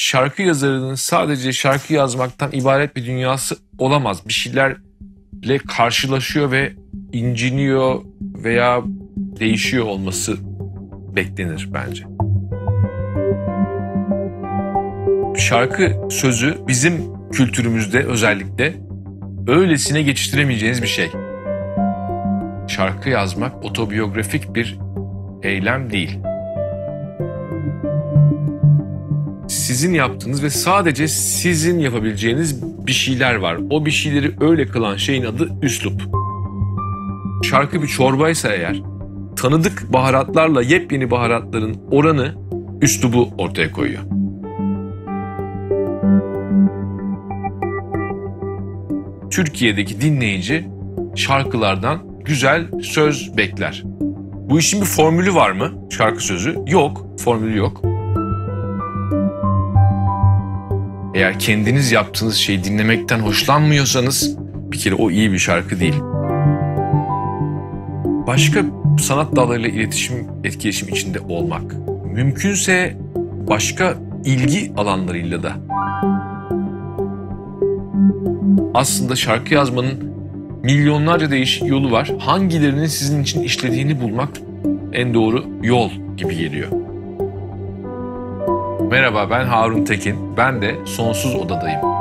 şarkı yazarının sadece şarkı yazmaktan ibaret bir dünyası olamaz. Bir şeylerle karşılaşıyor ve inciniyor veya değişiyor olması beklenir bence. Şarkı sözü bizim kültürümüzde özellikle öylesine geçiştiremeyeceğiniz bir şey. Şarkı yazmak otobiyografik bir eylem değil. Sizin yaptığınız ve sadece sizin yapabileceğiniz bir şeyler var. O bir şeyleri öyle kılan şeyin adı üslup. Şarkı bir çorbaysa eğer, tanıdık baharatlarla yepyeni baharatların oranı üslubu ortaya koyuyor. Türkiye'deki dinleyici şarkılardan güzel söz bekler. Bu işin bir formülü var mı? Şarkı sözü yok, formülü yok. Eğer kendiniz yaptığınız şeyi dinlemekten hoşlanmıyorsanız bir kere o iyi bir şarkı değil. Başka sanat dallarıyla etkileşim içinde olmak, mümkünse başka ilgi alanlarıyla da. Aslında şarkı yazmanın milyonlarca değişik yolu var. Hangilerinin sizin için işlediğini bulmak en doğru yol gibi geliyor. Merhaba, ben Harun Tekin. Ben de Sonsuz Oda'dayım.